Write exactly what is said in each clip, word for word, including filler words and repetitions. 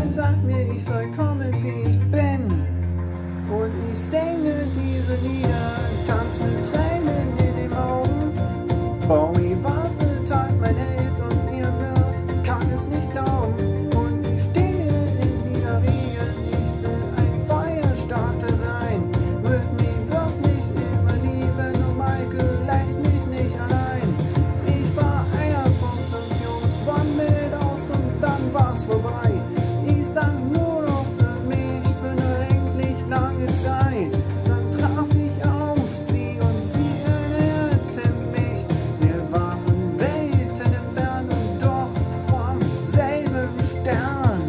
Schicksal sagt mir, ich soll kommen, wie ich bin. Und ich singe diese Lieder, tanz mit Tränen in den Augen. Bowie war für Tag mein Held und mir wirft, kann es nicht glauben. Und ich stehe in dieser Regen, ich will ein Feuerstarter sein. Wird mich, wird mich immer lieben, nur Michael lässt mich nicht allein. Ich war einer von fünf Jungs, war mit aus und dann war's vorbei. Ich stand nur noch für mich, für eine endlich lange Zeit. Dann traf ich auf sie und sie ernährte mich. Wir waren Welten entfernt und doch vom selben Stern.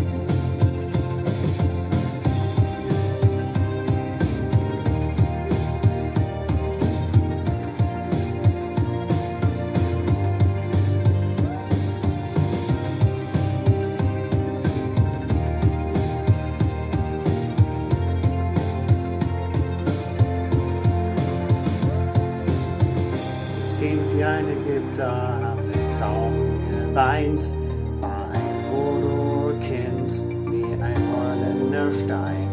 Ging wie ein Ägypter, hab mit Tauchen geweint, war ein Voodoo-Kind, wie ein rollender Stein.